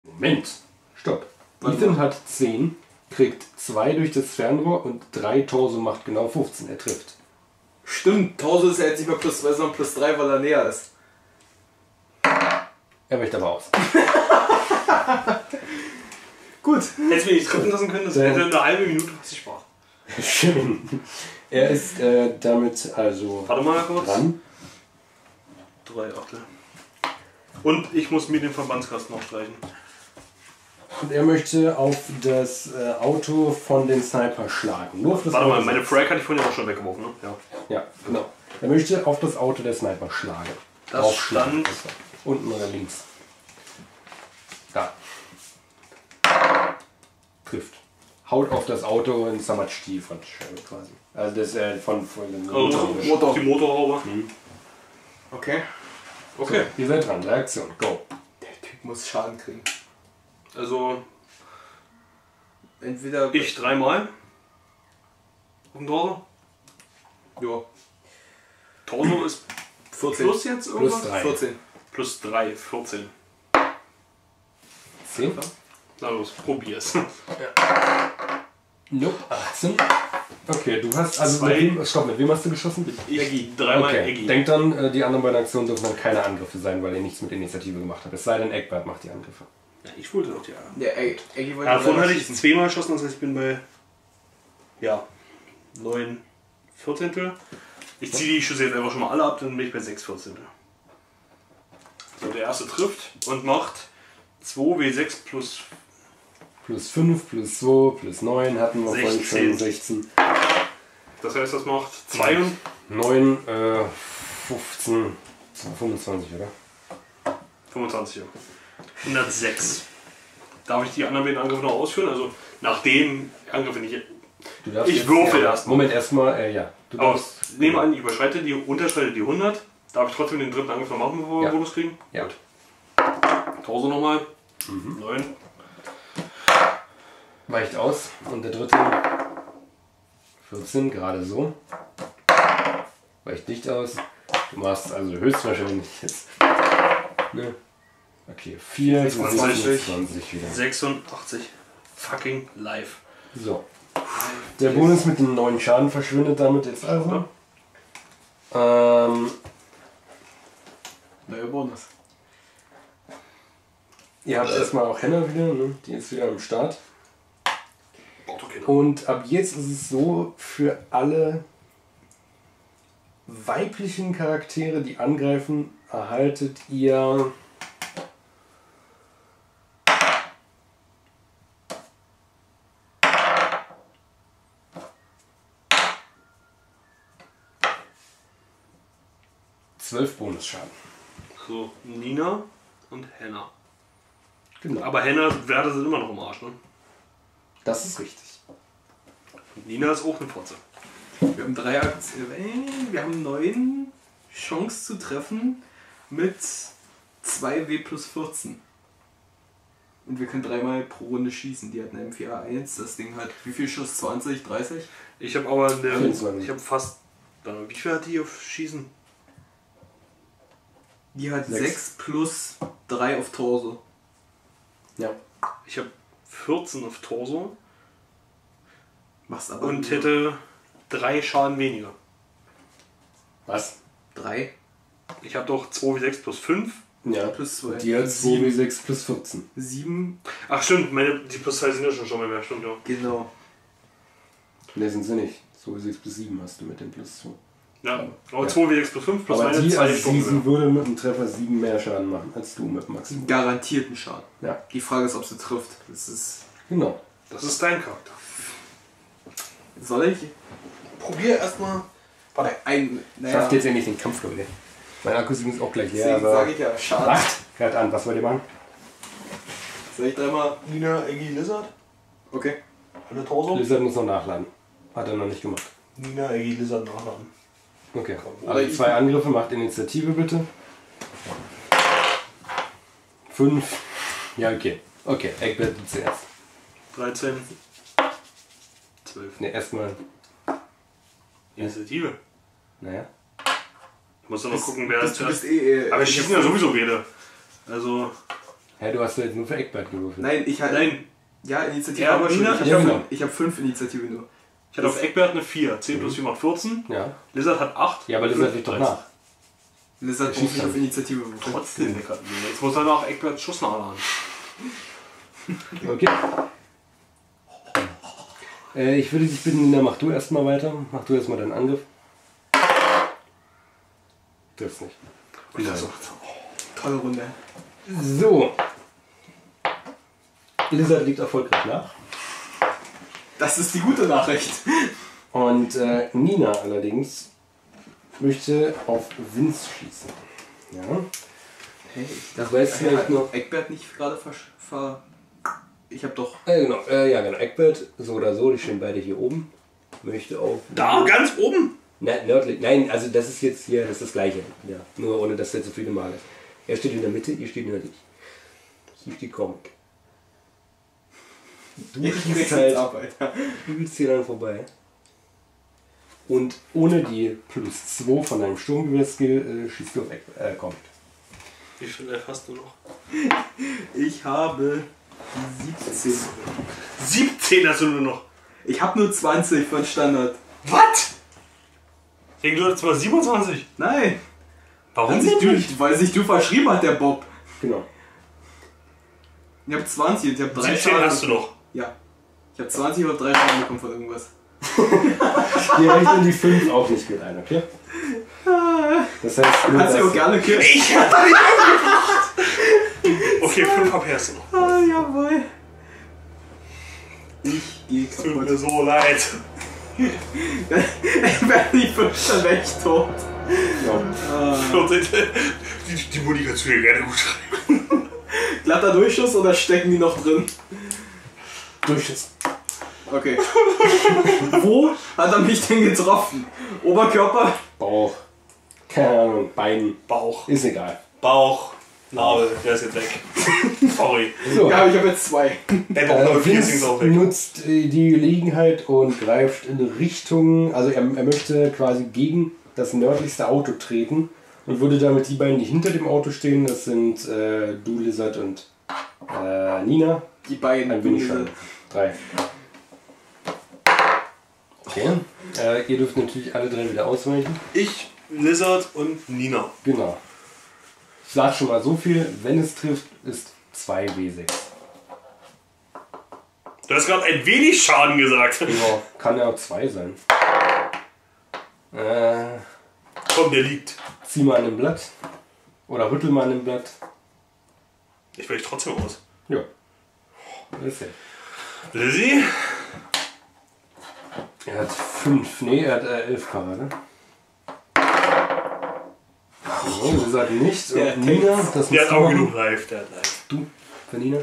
Moment, stopp. Ethan hat 10, kriegt 2 durch das Fernrohr und 3 Torso macht genau 15. Er trifft. Stimmt, Torso ist ja jetzt nicht mehr +2, sondern +3, weil er näher ist. Er weicht aber aus. Gut. Hättest du mich nicht treffen lassen können, das hätte eine halbe Minute was ich sprach. Schön. Er ist damit also Warte mal kurz. dran. 3 Achtel. Und ich muss mir den Verbandskasten noch streichen. Und er möchte auf das Auto von den Sniper schlagen. Nur auf das Warte Auto mal, meine Frag hatte ich vorhin auch schon weggeworfen, ne? Ja. Ja, genau. Er möchte auf das Auto der Sniper schlagen. Das Draufschlagen. stand Unten oder links. Da. Trifft. Haut auf das Auto und zermatscht die Frontscheibe quasi. Also das von dem Motor. Die Motorhaube. Okay. Okay. Ihr seid dran. Reaktion. Go. Der Typ muss Schaden kriegen. Also Entweder... ich 3-mal. Auf dem Torso. Ja. Torso ist 14. plus jetzt irgendwas? Plus 3. 14. Plus 3, 14. 10. Na los, probier's. Nope. 18. Okay, du hast also Zwei. mit wem hast du geschossen? Ich 3-mal Okay, Eggy. denkt dann, die anderen beiden Aktionen dürfen dann keine Angriffe sein, weil ihr nichts mit Initiative gemacht habt. Es sei denn, Eckbert macht die Angriffe. Ja, ich wollte doch ja. Der Eggy wollte Ja, vorhin hatte ich schießen. 2-mal geschossen, das heißt ich bin bei 9 14. Ich ziehe die Schüsse jetzt einfach schon mal alle ab, dann bin ich bei 6 14. So, der erste trifft und macht 2W6 plus Plus 5, plus 2, plus 9 hatten wir vorhin 16. schon 16. Das heißt, das macht 2 und 9, 15, 25, oder? 25. 106. Darf ich die anderen beiden Angriffe noch ausführen? Also nach dem Angriff nicht. Du darfst Ich jetzt- würfel erst mal. Moment, erstmal, ja. Du Aber darfst. nehme an, ich unterschreite die 100. Darf ich trotzdem den dritten Angriff noch machen, bevor wir Ja. Bonus kriegen? Ja. Gut. Torso nochmal. 9. Weicht aus. Und der dritte 14, gerade so. Weicht nicht aus. Du machst also höchstwahrscheinlich jetzt. Ne? Okay, 4, 26. 20 wieder. 86. Fucking live. So. Der Bonus mit dem 9 Schaden verschwindet damit jetzt also. Neuer Bonus. Ihr habt erstmal auch Henna wieder, ne? Die ist wieder am Start. Autokinder. Und ab jetzt ist es so, für alle weiblichen Charaktere, die angreifen, erhaltet ihr zwölf Bonusschaden. So, Nina und Henna. Genau. Aber Henna Werte sind immer noch im Arsch, ne? Das ist richtig. Nina ist auch eine Fotze. Wir haben 3 Aktionen. Wir haben 9 Chance zu treffen mit 2W plus 14. Und wir können 3-mal pro Runde schießen. Die hatten M4A1. Das Ding hat wie viel Schuss? 20, 30? Ich habe aber eine. 24. Ich habe fast. Wie viel hat die auf Schießen? Die hat 6. 6 plus 3 auf Torso. Ja. Ich habe 14 auf Torso Machst aber und nur hätte 3 Schaden weniger. Was? 3 Ich habe doch 2W6 plus 5. Ja. plus 2. Die hat 2W6 plus 14. 7. Ach stimmt, die plus 2 sind ja schon mal mehr, stimmt ja. Genau. Ne, sind sie nicht. 2W6 plus 7 hast du mit dem plus 2. Ja, aber Ja. 2W6 plus 5 plus Aber eine die, 2 also Stunden. sie würde mit dem Treffer 7 mehr Schaden machen als du mit Maximum. Garantierten Schaden. Ja, Die Frage ist, ob sie trifft. Das ist. genau. Das ist dein Charakter. Soll ich? Probier erstmal. Warte, Schafft jetzt ja nicht den Kampf, Leute. Mein Akku ist übrigens auch gleich leer, deswegen aber sage ich ja, Schaden. wacht gerade an. Was wollt ihr machen? Soll ich 3-mal. Nina, Eggy, Lizard. Okay. Alle Torso. Lizard muss noch nachladen. Hat er noch nicht gemacht. Nina, Eggy, Lizard nachladen. Okay. Oder Also ich- 2 Angriffe, macht Initiative bitte. 5. Ja, okay. Okay, Eckbert du zuerst. 13. 12. Ne, erstmal. Initiative. Naja. Ich muss doch noch gucken, wer Du zuerst. bist Aber ich schieße ja sowieso beide. Also. Hä, du hast ja jetzt nur für Eckbert gewürfelt. Nein, Nein, Ja, Initiative Ja, aber schon. Nina, Ich ja, habe genau. hab 5 Initiative nur. ich hatte auf Eckbert eine 4. 10 plus 4 macht 14. Ja. Lizard hat 8. Ja, aber das liegt doch nach. Lizard Schießt braucht nicht dann. auf Initiative würfeln. Trotzdem, Digga. Jetzt muss er noch Eckberts Schuss nachladen. Okay. Ich würde dich bitten, Nina, mach du erstmal weiter. Mach du erstmal deinen Angriff. Triffst nicht. Nein. Tolle Runde. So. Lizard liegt erfolgreich nach. Das ist die gute Nachricht. Und Nina allerdings möchte auf Vince schießen. Ja. Hey, Das war jetzt vielleicht noch. Eckbert nicht gerade Ich habe doch. Genau, ja genau. Eckbert, so oder so, die stehen beide hier oben. Möchte auf. Da, ganz oben? Nördlich. Nein, also das ist jetzt hier, das ist das gleiche. Ja, nur ohne dass er so viele Mal ist. Er steht in der Mitte, ihr steht nördlich. Hier steht Comic. Du schießt halt, du willst hier dann vorbei. Und ohne die plus 2 von deinem Sturmgewehr-Skill schießt du auf Comic. Wie viel hast du noch? Ich habe 17. 17 hast du nur noch. Ich habe nur 20 von Standard. Was? Ich denke, du hattest mal 27. Nein. Warum Weil sich du verschrieben hat, der Bob. Genau. Ich habe 20 und ich habe 3 17 Schaden. hast du noch. Ja. Ich habe 20 und 3 Schaden bekommen von irgendwas. Wir rechnen die 5 auch nicht mit ein, okay? Das heißt, Du kannst ja auch gerne killen. Ich hab da nicht aufgebracht. Okay, 5 HP hast du noch. Ah, jawohl. Ich gehe Tut kaputt. mir so leid. Ich werde nicht fünf, dann wäre ich tot. Ja. 14. Die Mutti kannst du dir gerne gut schreiben. Glatter Durchschuss oder stecken die noch drin? Durchschuss. Okay. Wo hat er mich denn getroffen? Oberkörper? Bauch. Keine Ahnung, Bein. Bauch. Ist egal. Bauch. Nabel. Der ist jetzt weg. Sorry. So. Ja, ich habe jetzt 2. Der Bauchnabel-Piercing ist Vince auch weg. nutzt die Gelegenheit und greift in Richtung, also er möchte quasi gegen das nördlichste Auto treten und würde damit die beiden, die hinter dem Auto stehen, das sind du, Lizard und Nina, Die beiden. ein wenig Schaden. 3. Okay. Ihr dürft natürlich alle 3 wieder ausweichen. Ich, Lizard und Nina. Genau. Ich sage schon mal so viel, wenn es trifft, ist 2W6. Du hast gerade ein wenig Schaden gesagt. Genau, kann ja auch 2 sein. Komm, der liegt. Zieh mal an dem Blatt. Oder rüttel mal an dem Blatt. Ich will dich trotzdem aus. Ja. Das ist ja. Lizzie? Er hat 5, nee, er hat 11 Parade. So, das sagt nicht. Der Und Nina, das Der musst hat du auch machen. genug live. Der hat live. Du, für Nina.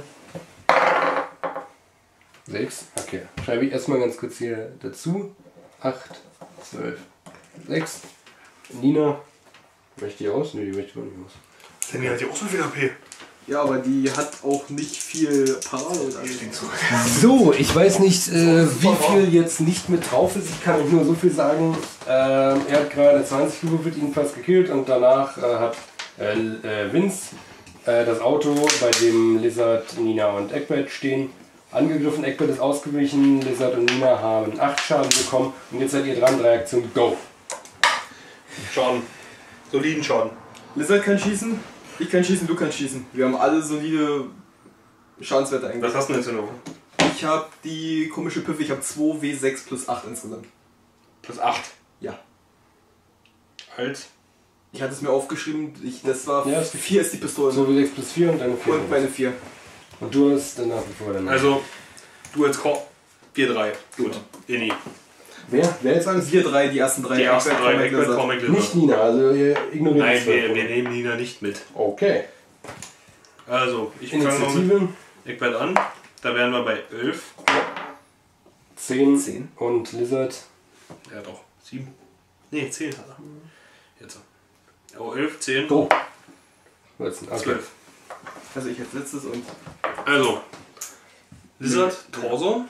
6, okay. Schreibe ich erstmal ganz kurz hier dazu. 8, 12, 6. Nina, möchte die aus? Ne, die möchte man nicht aus. Denn die hat ja auch so viel HP. Ja, aber die hat auch nicht viel Parade und alles. So, ich weiß nicht, wie viel jetzt nicht mit drauf ist. Ich kann euch nur so viel sagen. Er hat gerade 20 gewürfelt, ihn fast gekillt und danach hat Vince das Auto, bei dem Lizard, Nina und Eckbert stehen, angegriffen. Eckbert ist ausgewichen, Lizard und Nina haben 8 Schaden bekommen und jetzt seid ihr dran, 3 Aktionen, go! Schaden. Soliden Schaden. Lizard kann schießen, ich kann schießen, du kannst schießen. Wir haben alle solide Schadenswerte eigentlich. Was hast du denn jetzt noch? Ich habe die komische Piffe, ich habe 2W6 plus 8 insgesamt. Plus 8. Ja. Halt. Ich hatte es mir aufgeschrieben, das war Ja, ist 4 ist die Pistole. So wie 6 plus 4 und dann 4. Und meine 4. Und du hast dann nach wie vor dann. Also, du als Korb. 4-3. Gut. Inni. Wer jetzt alles? Wir 3, die ersten 3. Die ersten 3 Eckbert, Lizard. Comic, Nicht Lizard. Nina, also ihr ignoriert Nein, die 12. wir nehmen Nina nicht mit. Okay. Also, ich fange mal mit Initiative Eckbert an. Da wären wir bei 11. 10, 10. und Lizard. Er hat auch 7. Ne, 10 hat er. Jetzt. Oh, 11, 10, Go. 14, okay. 12. Also ich als letztes und Also, Lizard, Torso.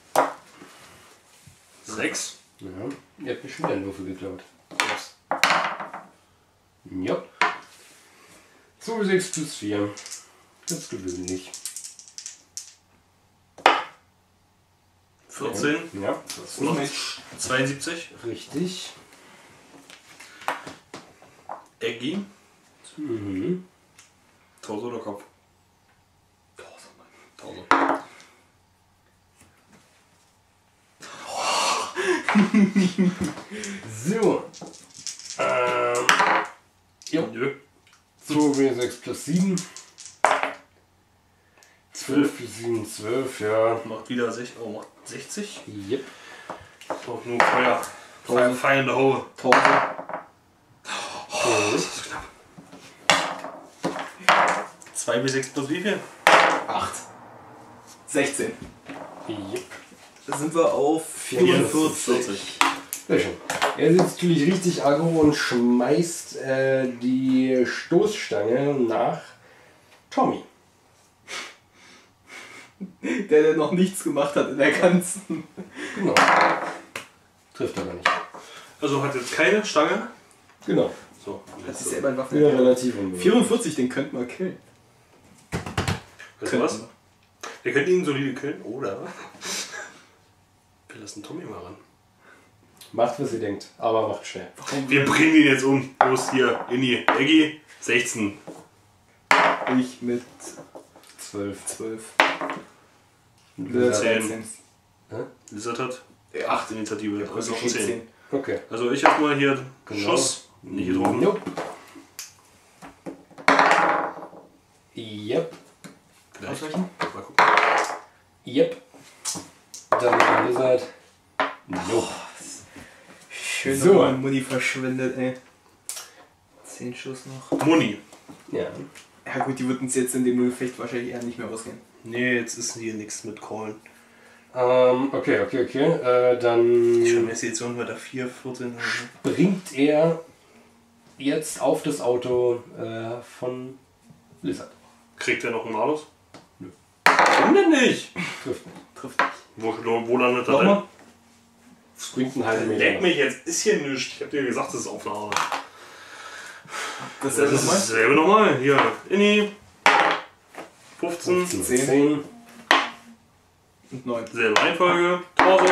6. Ja, ihr habt mir schon wieder einen Würfel geklaut. Yes. Ja. 2 bis 6 plus 4. Das ist gewöhnlich. 14. Ja, Das ist noch 72. richtig. Eggy. Mhm. Torso oder Kopf? Torso, Mann. Torso. So. Jo. Nö. 2W6 plus 7. 12 plus 7, 12, ja. Macht wieder 60. Oh, macht 60. Yep. So, nur Feuer. Fire in the hole. Torso. Das ist knapp. 2W6 plus wie viel? 8. 16. Yep. Da sind wir auf 44. Sehr schön. Er sitzt natürlich richtig aggro und schmeißt die Stoßstange nach Tommy. Der noch nichts gemacht hat in der ganzen. Genau. Trifft aber nicht. Also hat jetzt keine Stange. Genau. So, Hat sich selber in Waffen. Wieder relativ unmöglich. 44, den könnten wir killen. Weißt du was? Wir könnten ihn solide killen, oder? Wir lassen Tommy mal ran. Macht, was ihr denkt, aber macht schnell. Wir bringen ihn jetzt um. Los, hier, Inni, Eggy, 16. Ich mit 12. 12. 10. Hä? Lizard hat 8 Initiative, also auch 10. 10. Okay. Also ich erstmal hier Genau. Schuss, nicht getroffen. Nope. Yep. Vielleicht. Ausweichen? Mal gucken. Yep. Dann der Lizard. Nope. Schön So. nochmal Muni verschwendet, ey. 10 Schuss noch. Moni. Ja. Ja gut, die wird uns jetzt in dem Gefecht wahrscheinlich eher nicht mehr ausgehen. Nee, jetzt ist hier nichts mit Callen. Okay. Dann Ich schreibe jetzt mit der 4, 14. bringt er jetzt auf das Auto von Lizard. Kriegt er noch einen Malus? Nö. Warum denn nicht? Trifft nicht. Trifft nicht. Wo landet er Nochmal? denn? Das bringt einen halben Leck Meter. mich jetzt, ist hier nichts. Ich hab dir gesagt, das ist Aufnahme. Das Das ist nochmal? dasselbe nochmal. Hier, Inni. 15. 10. Und 9. Selbe Reihenfolge. Torso.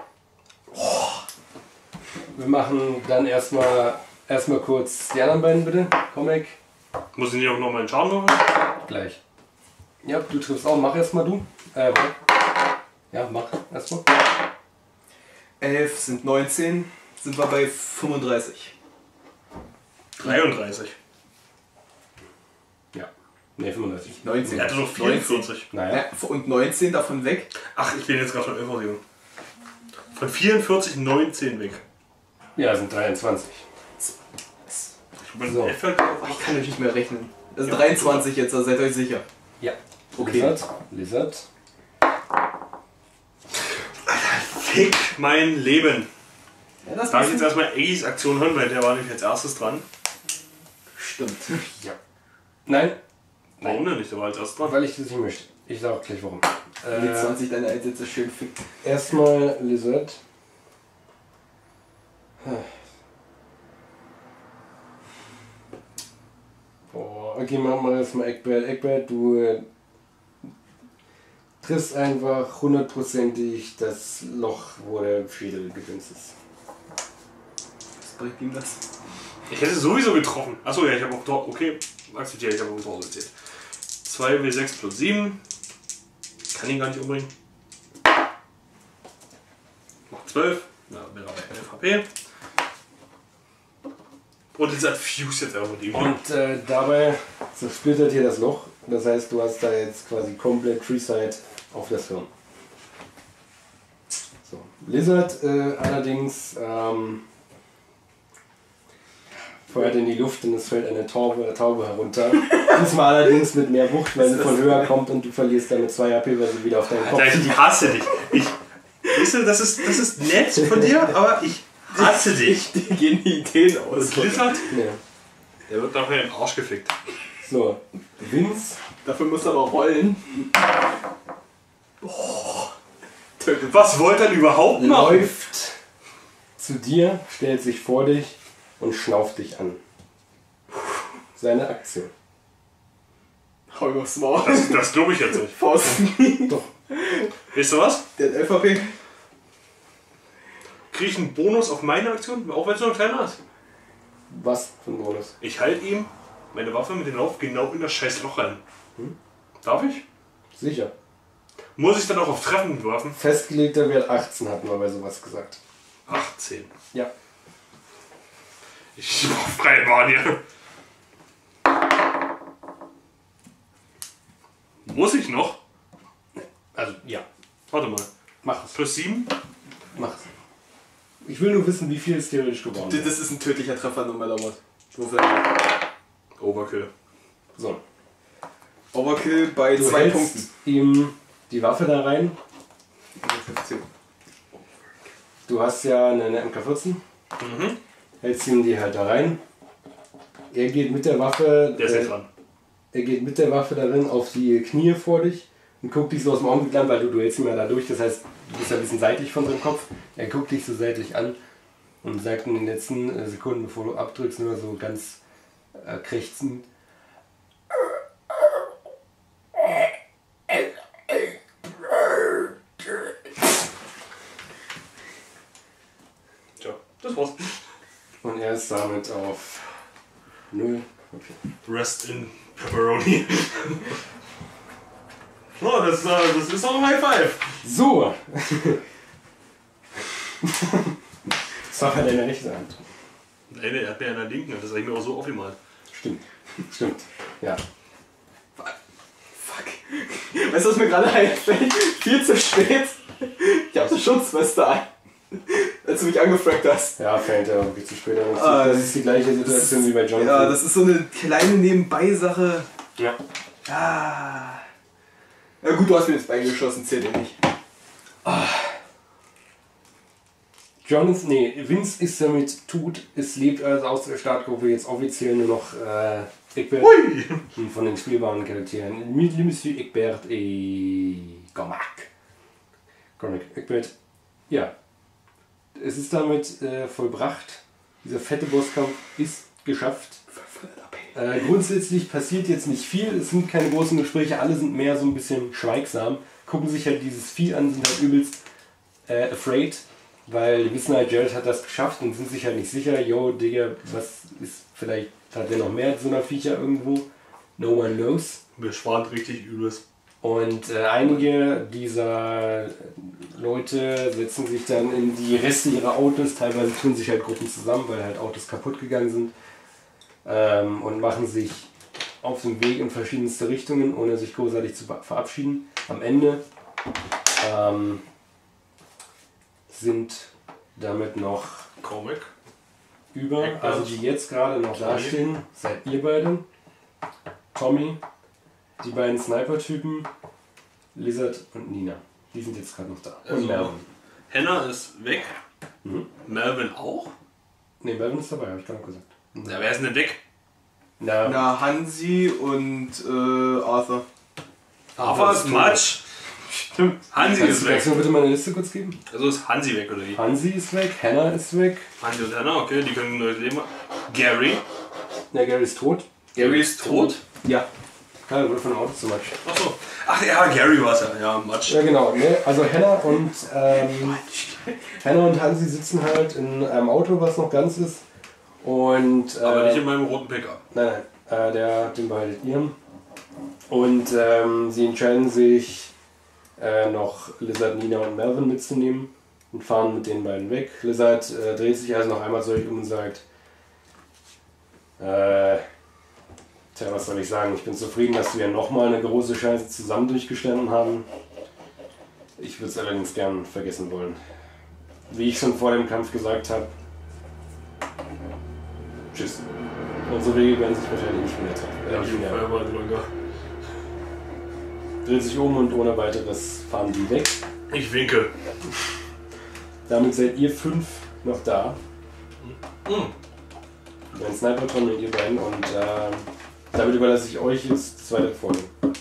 Wir machen dann erstmal kurz die anderen beiden bitte. Comic. Muss ich nicht auch nochmal einen Schaden machen? Gleich. Ja, du triffst auch. Mach erstmal du. Ja, mach erstmal. 11 sind 19. Sind wir bei 35. 33. Ja. Ne, 35. 19. Er hatte doch 44. Naja. Ja, und 19 davon weg. Ach, ich bin jetzt gerade von 11 ausgegangen. Von 44, 19 weg. Ja, sind 23. Ich bin So. so. Ich kann natürlich nicht mehr rechnen. Das sind 23 jetzt, also seid euch sicher. Ja. Okay. Lizard. Fick mein Leben. Ja, das Darf ich jetzt erstmal Eggys Aktion hören, weil der war nämlich als erstes dran. stimmt. Ja. Nein, Warum denn nicht? Der war als erstes dran. weil ich das nicht möchte. Ich sage auch gleich warum. Mit 20 deine Einsätze schön fickt. Erstmal Lizard. Boah, okay, machen wir erstmal Eckbert. Eckbert, du triffst einfach hundertprozentig das Loch, wo der Schädel gedünst ist. Was bringt ihm das? Ich hätte sowieso getroffen. Achso, ja, ich habe auch Tor. Okay, akzeptiere, ich habe auch Tor erzählt. 2W6 plus 7. Kann ihn gar nicht umbringen. Macht 12. Ja, wäre bei 11 HP. Und jetzt hat Fuse jetzt einfach mit ihm. Und dabei zersplittert hier das Loch. Das heißt, du hast da jetzt quasi komplett Freeside auf das Hirn. So. Lizard allerdings feuert in die Luft und es fällt eine Taube herunter. Diesmal allerdings mit mehr Wucht, weil sie von höher kommt und du verlierst damit 2 HP, weil sie wieder auf deinen Kopf Alter, ich hasse dich. Weißt du, das ist nett von dir, aber ich hasse dich. Die gehen die Ideen aus. Und Lizard, Ja. der wird nachher in den Arsch gefickt. So, Vince. Dafür muss er aber rollen. Tötet. Was wollte er denn überhaupt machen? Läuft zu dir, stellt sich vor dich und schnauft dich an. Seine Aktion. Hau ihm aufs Maul. Das glaube ich jetzt nicht. Pfosten. Doch. Weißt du was? Der hat LVP. Kriege ich einen Bonus auf meine Aktion, auch wenn es nur ein kleiner ist? Was für ein Bonus? Ich halte ihm meine Waffe mit dem Lauf genau in das scheiß Loch rein. Darf ich? Sicher. Muss ich dann auch auf Treffen werfen? Festgelegter Wert 18 hatten wir bei sowas gesagt. 18. Ja. Ich brauche freie Bahn hier. Muss ich noch? Also, ja. Warte mal. Mach es. Plus 7? Mach es. Ich will nur wissen, wie viel es theoretisch geworden ist. Das ist ein tödlicher Treffer, nur mal Lammert. Overkill. So. Overkill bei Du 2 hältst Punkten. ihm die Waffe da rein. 15. Du hast ja eine MK14. Hältst ihm die halt da rein. Er geht mit der Waffe. Der ist ja dran. Er geht mit der Waffe darin auf die Knie vor dich und guckt dich so aus dem Augenblick an, weil du hältst ihn ja da durch. Das heißt, du bist ja ein bisschen seitlich von seinem Kopf. Er guckt dich so seitlich an und sagt in den letzten Sekunden, bevor du abdrückst, nur so ganz krächzend: Tja, das war's. Und er ist damit auf 0. Okay. Rest in Pepperoni. Oh, das ist auch ein High Five. So! Das war bei deiner rechten Hand. Nein, er hat mir in der linken, das habe ich mir auch so aufgemalt. Stimmt. Stimmt. Ja. Fuck. Weißt du, was mir gerade einfällt? Viel zu spät. Ich hab eine Schutzweste an. Als du mich angefragt hast. Ja, fällt ja wirklich zu spät. Ah, Das ist die gleiche Situation wie bei Jonathan. Ja, das ist so eine kleine Nebenbei-Sache. Ja. Ah. Ja gut, du hast mir ins Bein geschossen, zählt ja nicht. Vince ist damit tot. Es lebt also aus der Startgruppe jetzt offiziell nur noch Egbert von den spielbaren Charakteren. Monsieur Egbert et Cormac. Egbert. Ja. Es ist damit vollbracht. Dieser fette Bosskampf ist geschafft. Grundsätzlich passiert jetzt nicht viel, es sind keine großen Gespräche, alle sind mehr so ein bisschen schweigsam, gucken sich halt dieses Vieh an, sind halt übelst afraid, weil die wissen halt, Jared hat das geschafft und sind sich halt nicht sicher, yo Digga, was ist, vielleicht hat der noch mehr so einer Viecher irgendwo, no one knows. Mir schwant richtig übelst. Und einige dieser Leute setzen sich dann in die Reste ihrer Autos, teilweise tun sich halt Gruppen zusammen, weil halt Autos kaputt gegangen sind. Und machen sich auf den Weg in verschiedenste Richtungen, ohne sich großartig zu verabschieden. Am Ende sind damit noch Comic. über, also die jetzt gerade noch dastehen, seid ihr beide, Tommy, die beiden Sniper-Typen, Lizard und Nina. Die sind jetzt gerade noch da. Und Melvin. Hannah ist weg. Melvin auch? Ne, Melvin ist dabei, habe ich gerade gesagt. Ja, wer ist denn weg? Na, Hansi und Arthur. Arthur ist Matsch. Stimmt. Hansi ist weg. Kannst du mir bitte meine Liste kurz geben? Also ist Hansi weg, oder wie? Hansi ist weg, Hannah ist weg. Hansi und Hannah, okay, die können ein neues Leben haben. Gary. Ja, Gary ist tot. Gary ist tot? Ja. Keiner wurde von Auto zu Matsch. Achso. Ach ja, Gary war es ja. Ja, Matsch. Ja, genau. Ne? Also Hannah und Hansi sitzen halt in einem Auto, was noch ganz ist. Und, Aber nicht in meinem roten Pickup. Nein, den behaltet ihr. Und sie entscheiden sich, noch Lizard, Nina und Melvin mitzunehmen und fahren mit den beiden weg. Lizard dreht sich also noch einmal zu euch um und sagt, tja, was soll ich sagen, ich bin zufrieden, dass wir nochmal eine große Scheiße zusammen durchgestanden haben. Ich würde es allerdings gern vergessen wollen. Wie ich schon vor dem Kampf gesagt habe, tschüss. Unsere Wege werden sich wahrscheinlich nicht mehr treffen. Dreht sich um und ohne weiteres fahren die weg. Ich winke. Damit seid ihr 5 noch da. Mein Sniper-Ton und ihr beiden. Und damit überlasse ich euch jetzt das zweite Folge.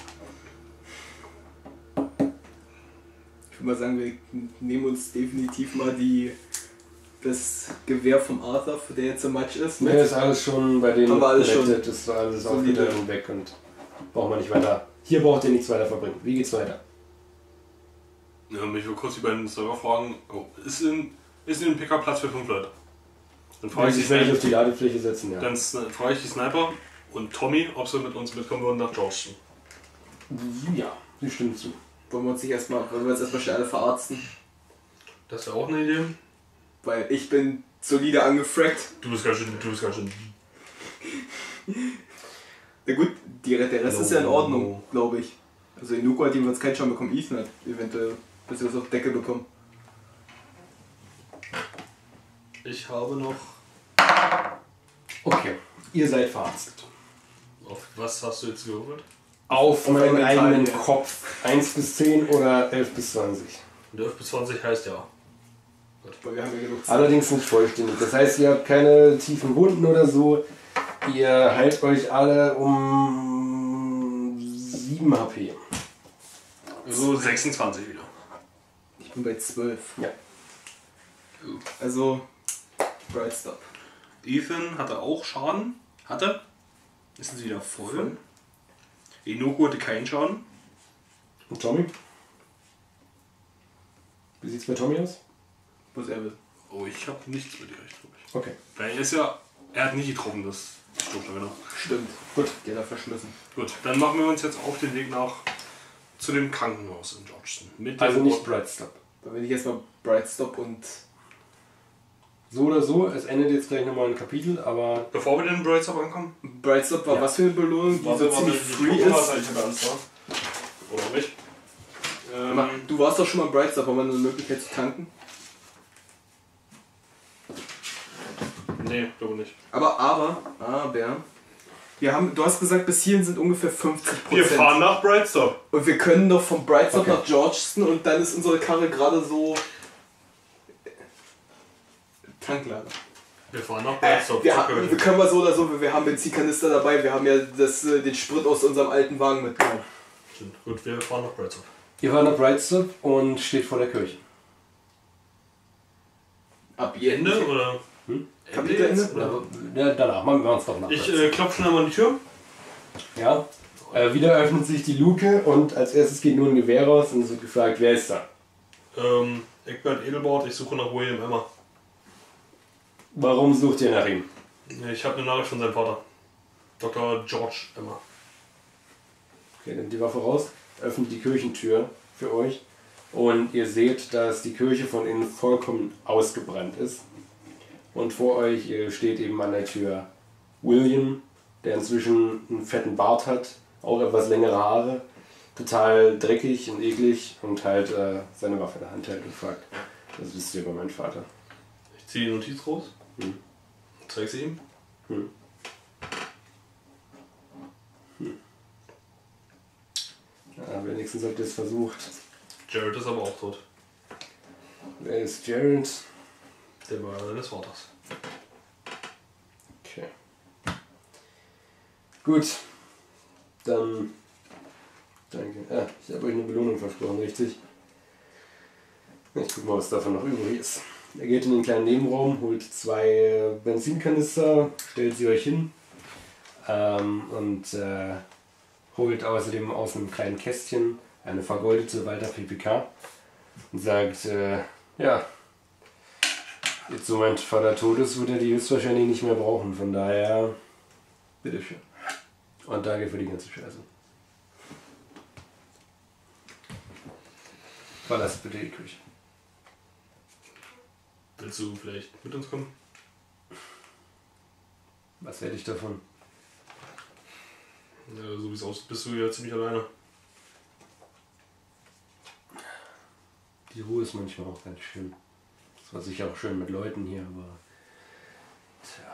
Ich würde mal sagen, wir nehmen uns definitiv mal das Gewehr vom Arthur, der jetzt im Match ist. Ne, ist alles schon bei denen collected, ist alles aufgeteilt und weg. Und braucht man nicht weiter. Hier braucht ihr nichts weiter verbringen. Wie geht's weiter? Ja, ich will kurz die beiden Server fragen. Oh, ist in dem PK Platz für 5 Leute? Dann frage ich, Wenn ich auf die Ladefläche setzen, ja. dann frage ich die Sniper und Tommy, ob sie mit uns mitkommen würden nach Georgetown. Ja, die stimmt zu. Wollen wir uns erstmal schnell alle verarzten? Das wäre auch eine Idee. Weil ich bin solide angefragt. Du bist ganz schön. Na gut, der Rest ist ja in Ordnung, glaube ich. Also Inuko hat jedenfalls keinen Schaden bekommen, Ethan hat eventuell, bis wir das auf Decke bekommen. Ich habe noch... Okay, ihr seid verarztet. Auf was hast du jetzt gewürfelt? Auf Auf meinen meinen eigenen Teil, ja. Kopf. 1 bis 10 oder 11 bis 20. Und 11 bis 20 heißt ja. Weil wir haben ja genug Zeit. Allerdings nicht vollständig. Das heißt, ihr habt keine tiefen Wunden oder so. Ihr heilt euch alle um 7 HP. So 26 wieder. Ich bin bei 12. Ja. Also, Bright Stop. Ethan hatte auch Schaden. Ist jetzt wieder voll. Inuko hatte keinen Schaden. Und Tommy? Wie sieht's bei Tommy aus? Was er will. Oh, ich habe nichts mit dir recht, glaube ich. Okay. Weil er hat nicht getroffen, das Stoßstang, genau. Stimmt. Gut. Der hat verschmissen. Gut, dann machen wir uns jetzt auf den Weg zu dem Krankenhaus in Georgetown. Mit Also dem nicht Bright Stop. Dann will ich erstmal Bright Stop und... So oder so, es endet jetzt gleich nochmal ein Kapitel, aber Bevor wir den Bright Stop ankommen. Bright Stop war was für eine Belohnung, die so ziemlich free ist. Ich habe Angst da. Oder nicht? Du warst doch schon mal Bright Stop, haben wir eine Möglichkeit zu tanken? Nee, glaube nicht. Aber, du hast gesagt, bis hierhin sind ungefähr 50%. Wir fahren nach Bright Stop. Und wir können doch vom Bright Stop Okay. nach Georgetown und dann ist unsere Karre gerade so... Tanklager. Wir fahren nach Bright Stop. Wir können wir so oder so, wir haben Benzinkanister dabei, wir haben ja den Sprit aus unserem alten Wagen mitgenommen. Stimmt. Gut, wir fahren nach Bright Stop. ihr wart nach Bright Stop und steht vor der Kirche. Ab Ende oder? Kapitelende? jetzt, oder? Ja, danach machen wir uns doch nach. Ich Bright Stop. klopfe schnell mal an die Tür. Ja. Wieder öffnet sich die Luke und als erstes geht nur ein Gewehr raus und es wird gefragt, wer ist da? Egbert Edelbord, ich suche nach William Emmer. Warum sucht ihr nach ihm? Ich habe eine Nachricht von seinem Vater. Dr. George Emmer. Okay, nimmt die Waffe raus, öffnet die Kirchentür für euch und ihr seht, dass die Kirche von innen vollkommen ausgebrannt ist. Und vor euch steht eben an der Tür William, der inzwischen einen fetten Bart hat, auch etwas längere Haare, total dreckig und eklig und halt seine Waffe in der Hand hält und fragt, was wisst ihr über meinen Vater? Ich ziehe die Notiz raus. Hm. Zeig sie ihm. Ja, wenigstens habt ihr es versucht. Jared ist aber auch tot. Wer ist Jared? Der war seines Vaters. Okay. Gut. Dann. Danke. Ah, ich habe euch eine Belohnung versprochen, richtig? Ich guck mal, was davon noch übrig ist. Er geht in den kleinen Nebenraum, holt 2 Benzinkanister, stellt sie euch hin und holt außerdem aus einem kleinen Kästchen eine vergoldete Walter PPK und sagt, ja, jetzt so mein Vater tot ist, wird er die höchstwahrscheinlich nicht mehr brauchen, von daher, bitteschön. Und danke für die ganze Scheiße. Verlasst bitte die Küche. Willst du vielleicht mit uns kommen? Was hätte ich davon? Ja, so wie es aussieht, bist du ja ziemlich alleine. Die Ruhe ist manchmal auch ganz schön. Das war sicher auch schön mit Leuten hier, aber... Tja.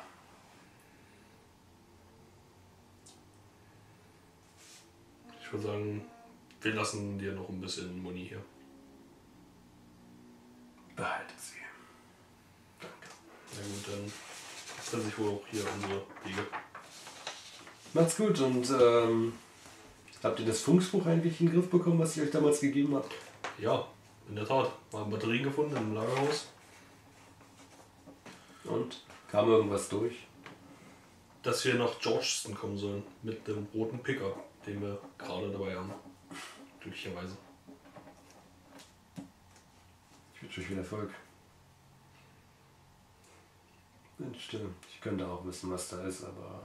Ich würde sagen, wir lassen dir noch ein bisschen Muni hier. Behaltet sie. Danke. Na gut, dann trennen sich wohl auch hier unsere Wege. Macht's gut und habt ihr das Funkspruch eigentlich in den Griff bekommen, was ich euch damals gegeben habe? Ja, in der Tat. Wir haben Batterien gefunden im Lagerhaus. Und? Kam irgendwas durch? dass wir nach Georgeston kommen sollen. Mit dem roten Pickup, den wir gerade dabei haben. Glücklicherweise. Ich wünsche euch viel Erfolg. Wünschte, ich könnte auch wissen, was da ist, aber...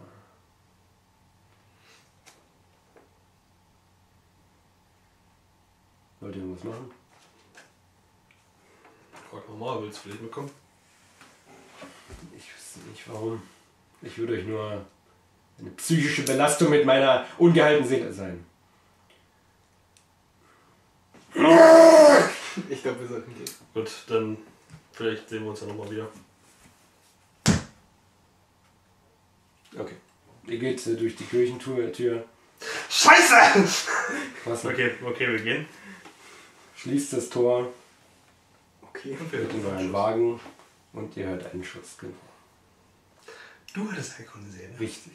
Wollt ihr irgendwas machen? Frag nochmal, willst du vielleicht mitkommen? Ich wüsste nicht warum. Ich würde euch nur eine psychische Belastung mit meiner ungeheilten Seele sein. Ich glaube, wir sollten gehen. Gut, dann vielleicht sehen wir uns ja nochmal wieder. Okay. Ihr geht durch die Kirchentür. Scheiße! Was? Okay, wir gehen. Schließt das Tor, Okay. geht in euren Wagen und ihr hört einen Schuss. Genau. Du hattest Heilkunde sehen. Richtig.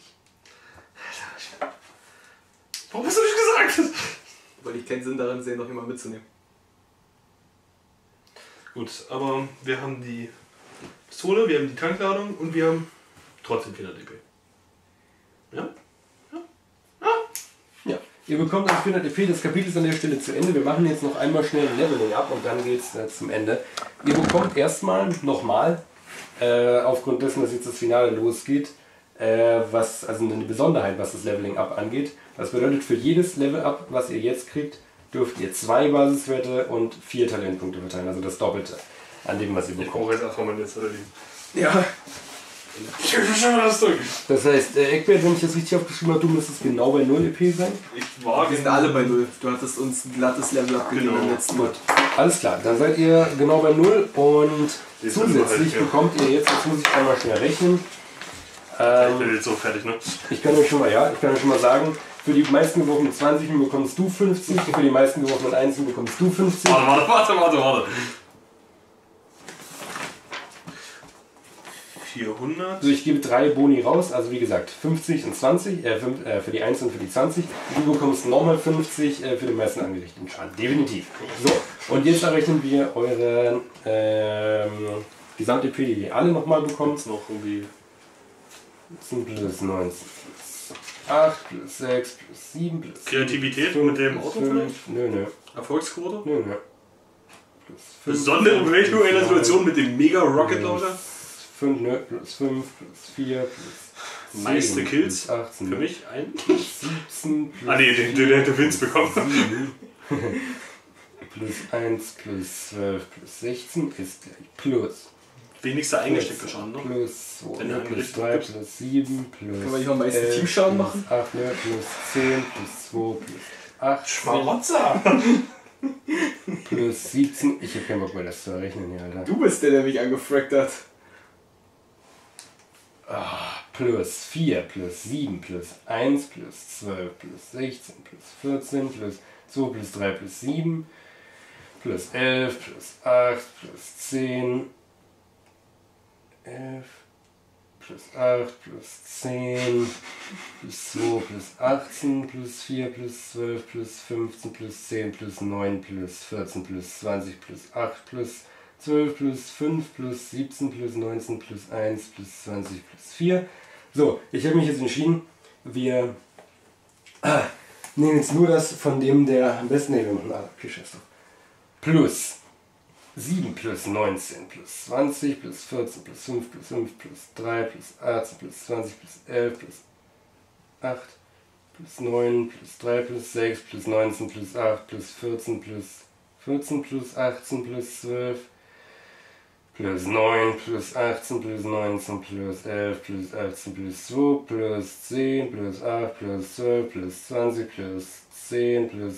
Warum hast du nicht gesagt? Weil ich keinen Sinn darin sehe, noch jemanden mitzunehmen. Gut, aber wir haben die Pistole, wir haben die Tankladung und wir haben trotzdem 400 DP. Ja? Ja. Ihr bekommt ein 400 EP, das Kapitel ist an der Stelle zu Ende. Wir machen jetzt noch einmal schnell ein Leveling ab und dann geht es zum Ende. Ihr bekommt erstmal nochmal, aufgrund dessen, dass jetzt das Finale losgeht, also eine Besonderheit, was das Leveling Up angeht. Das bedeutet, für jedes Level Up, was ihr jetzt kriegt, dürft ihr 2 Basiswerte und 4 Talentpunkte verteilen. Also das Doppelte an dem, was ihr Ich bekommt. brauche jetzt erstmal mein letzter Leben. Ja. Ich will schon mal das durch. Das heißt, Eckbert, wenn ich das richtig aufgeschrieben habe, du müsstest genau bei 0 EP sein. Ich war Wir sind alle bei 0. Du hattest uns ein glattes Level abgegeben Genau. beim letzten Mal. Alles klar, dann seid ihr genau bei 0 und Jetzt zusätzlich sind wir halt, ja. bekommt ihr jetzt muss ich einmal schnell rechnen. Ich bin jetzt so fertig, ne? Ich kann euch schon mal sagen, für die meisten geworfenen 20 bekommst du 50, für die meisten geworfenen 1 bekommst du 50. Warte. 400. Also ich gebe 3 Boni raus, also wie gesagt 50 und 20, für die 1 und für die 20. Du bekommst nochmal 50 für den meisten angerichteten Schaden, definitiv. So, und jetzt errechnen wir eure Gesamt-EP, die ihr alle nochmal bekommt. Jetzt noch irgendwie 19 plus 19 plus 8 plus 6 plus 7 plus Kreativität 5 mit dem plus Auto 5. vielleicht? Nö. Erfolgsquote. Plus 5, Besondere Bewegung in der plus Situation 9, mit dem Mega Rocket Launcher. 5, plus 5, plus 4, plus 10, Meiste Kills plus 18, für mich ein. plus 17, plus Ah ne, der hätte Vince bekommen. 7, plus 1, plus 12, plus 16 ist gleich plus. Wenigster eingesteckter Schaden, ne? Plus 2, Wenn du plus angerichtet 3, bist. plus 7, plus Können wir nicht am meisten 11, Teamschaden plus machen? 8, plus 10, plus 2, plus 8, Schmarotzer! plus 17. Ich hab keinen Bock mehr, das zu errechnen hier, Alter. Du bist der mich angefragt hat. Plus 4, plus 7, plus 1, plus 12, plus 16, plus 14, plus 2, plus 3, plus 7, plus 11, plus 8, plus 10, 11, plus 8, plus 10, plus 2, plus 18, plus 4, plus 12, plus 15, plus 10, plus 9, plus 14, plus 20, plus 8, plus 12, plus 5, plus 17, plus 19, plus 1, plus 20, plus 4. So, ich habe mich jetzt entschieden, wir nehmen jetzt nur das von dem, der am besten, wir machen okay, scheiß drauf. Plus 7, plus 19, plus 20, plus 14, plus 5, plus 5, plus 3, plus 18, plus 20, plus 11, plus 8, plus 9, plus 3, plus 6, plus 19, plus 8, plus 14, plus 14, plus 18, plus 12, plus 9, plus 18, plus 19, plus 11, plus 18, plus 2, plus 10, plus 8, plus 12, plus 20, plus 10, plus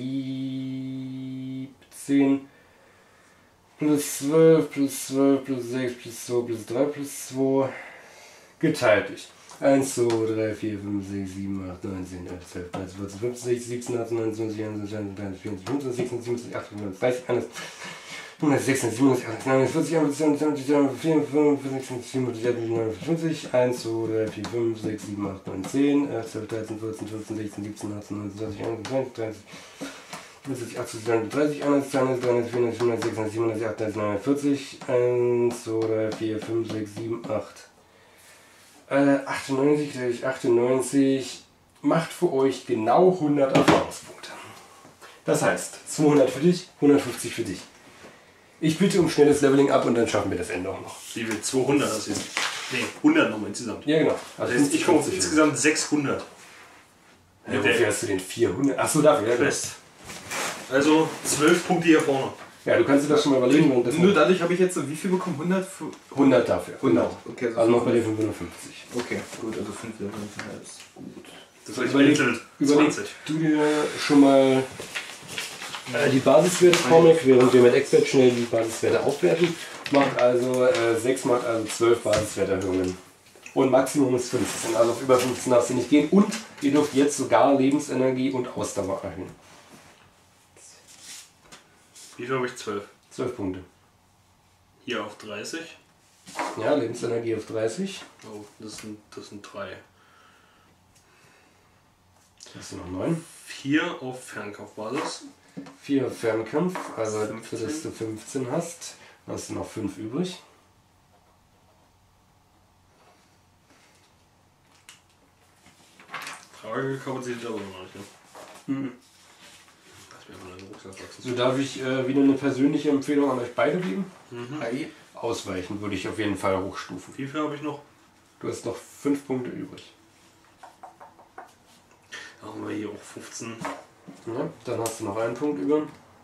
17, plus 12, plus 12, plus 6, plus 2, plus 3, plus 2, geteilt durch 1, 2, 3, 4, 5, 6, 7, 8, 9, 10, 11, 12, 13, 14, 15, 16, 17, 18, 19, 20, 21, 22, 23, 24, 25, 26, 27, 28, 29, 30, 31, 116, 37, 38, 40, 41, 42, 43, 44, 45, 47, 1, 2, 3, 4, 5, 6, 7, 8, 9, 10, 11, 12, 13, 14, 15, 16, 17, 18, 19, 20, 21, 22, 30, 28, 30, 31, 32, 34, 35, 36, 37, 38, 39, 40, 1, 2, 3, 4, 5, 6, 7, 8, 98 durch 98 macht für euch genau 100 Erfahrungspunkte. Das heißt, 200 für dich, 150 für dich. Ich bitte um schnelles Leveling up und dann schaffen wir das Ende auch noch. Wie viel? 200 das jetzt? Nee, 100 nochmal insgesamt. Ja, genau. Das heißt, ich komme auf insgesamt 600. Ja, wofür hast du den 400? Achso, dafür, ja. Fest. Also 12 Punkte hier vorne. Ja, du kannst dir das schon mal überlegen. Und das Nur dadurch habe ich jetzt so wie viel bekommen? 100? 100 dafür. 100. Genau. Okay, Also noch bei den 550. Okay, gut, also 5 Level ist gut. Das heißt, Überleg 20. du dir schon mal die Basiswerte Comic, während wir mit Expert schnell die Basiswerte aufwerten. Macht also 6 macht also 12 Basiswerterhöhungen. Und Maximum ist 15. Also auf über 15 darfst du nicht gehen. Und ihr dürft jetzt sogar Lebensenergie und Ausdauer erhöhen. Wie viel habe ich? 12. 12 Punkte. Hier auf 30. Ja, Lebensenergie auf 30. Oh, das sind 3. Hast du noch 9. 4 auf Fernkampfbasis. 4 Fernkampf, also 15. dass du 15 hast. Dann hast du noch 5 übrig. Tragekapazität aber noch nicht, ne? Mhm. Lass mir mal in den Rucksack wachsen. So darf ich wieder eine persönliche Empfehlung an euch beide geben. Ei. Ausweichen würde ich auf jeden Fall hochstufen. Wie viel habe ich noch? Du hast noch 5 Punkte übrig. Da haben wir hier auch 15. Ja, dann hast du noch einen Punkt über.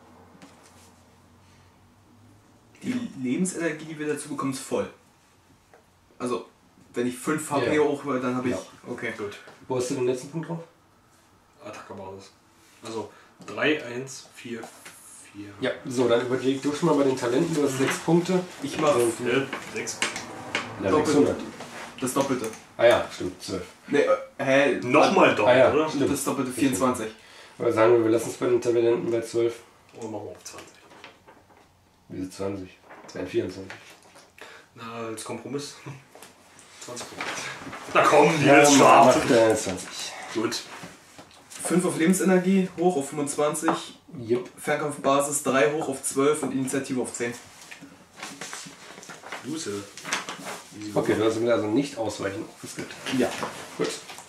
Die Lebensenergie, die wir dazu bekommen, ist voll. Also, wenn ich 5 HP Ja. hoch, dann habe ich. Ja. Okay. Gut. Wo hast du den letzten Punkt drauf? Attackerbasis. Also 3, 1, 4, 4. Ja, so, dann überleg du schon mal bei den Talenten. Du hast 6 Punkte. Ich mache 6. Ja, Doppelt. 600. das Doppelte. Ah ja, stimmt, 12. Nee, hä? Nochmal doppelt, Ah ja, oder? stimmt. Das Doppelte 24. Aber sagen wir lassen es bei den Talenten bei 12. Oder machen wir auf 20. Wieso 20? Das wären 24. Na, als Kompromiss. 20 Punkte. Na komm, hier ist schwarz. 20. Gut. 5 auf Lebensenergie, hoch auf 25. Jupp. Fernkampfbasis 3 hoch auf 12 und Initiative auf 10. Du bist ja. easy. Okay, du hast mir also nicht ausweichen aufgestellt. Ja. Gut.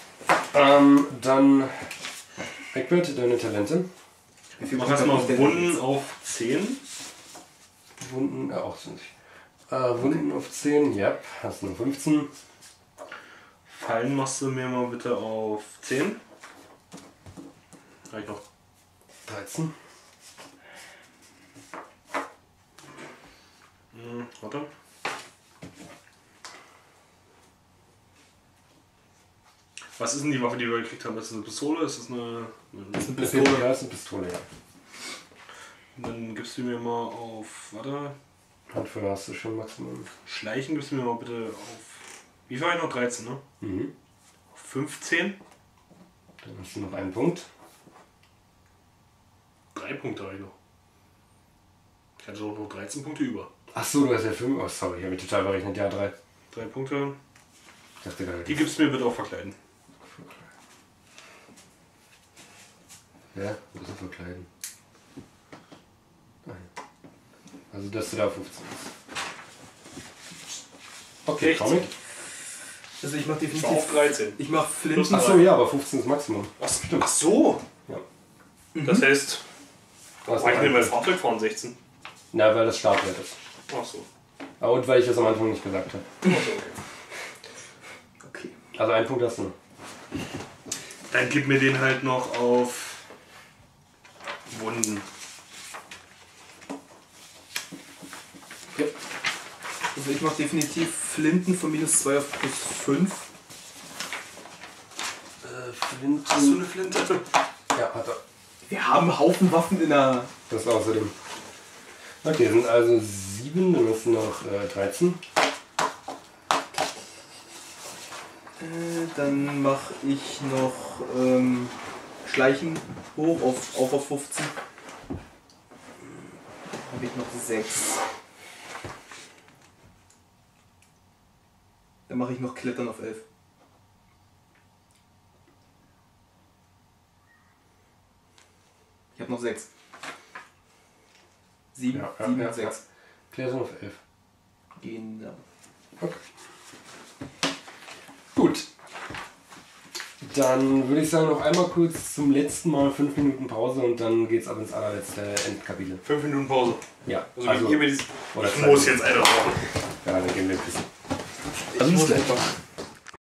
Dann Egbert, deine Talente. Wie viel Mach Punkte erstmal hab ich denn Wunden jetzt? auf 10. Wunden, auch 20. Wunden auf 10, ja, hast nur 15. Fallen machst du mir mal bitte auf 10. Reicht noch. 13. Warte. Was ist denn die Waffe, die wir gekriegt haben? Ist das eine Pistole? Ist das eine Pistole? Ja, ist eine Pistole, ja. Dann gibst du mir mal auf. Warte. Handvoll hast du schon Maximum. Schleichen gibst du mir mal bitte auf. Wie viel habe ich noch? 13, ne? Mhm. Auf 15. Dann hast du noch einen Punkt. 3 Punkte habe ich noch. Ich hatte doch noch 13 Punkte über. Achso, du hast ja 5. Oh, sorry, ich habe mich total berechnet. Ja, 3. 3 Punkte. Ich dachte gerade. Die gibst du mir bitte auch verkleiden. Ja, ein bisschen verkleiden. Ah, ja. Also, dass du da 15 bist. Okay, Echt? Comic. Also ich mach Ich war auf definitiv. 13. Ich mach Flinten. Achso, ja, aber 15 ist Maximum. Ach so. Ja. Das heißt, Du hast war ich noch denn einen bei Punkt. Fahrzeug fahren 16? Na, weil das Startwert ist. Ach so. Ah, und weil ich das am Anfang nicht gesagt habe. Okay. Okay. Also, einen Punkt hast du noch. Dann gib mir den halt noch auf Wunden. Ja. Also ich mach definitiv Flinten von -2 auf +5. Flinten. Hast du eine Flinte? Ja, hat er. Wir haben einen Haufen Waffen in der. Das außerdem. Okay, sind also 7, dann müssen noch 13. Dann mache ich noch Schleichen hoch auf 15. Habe ich noch 6. Dann mache ich noch Klettern auf 11. Ich habe noch 6. 7, Ja, 7, 6. Klettern auf 11. Genau. Okay. Dann würde ich sagen, noch einmal kurz zum letzten Mal 5 Minuten Pause und dann geht's ab ins allerletzte Endkapitel. 5 Minuten Pause. Ja. Also, ihr mir oder ich muss jetzt einfach machen. Ja, dann gehen wir pissen. Ich muss einfach.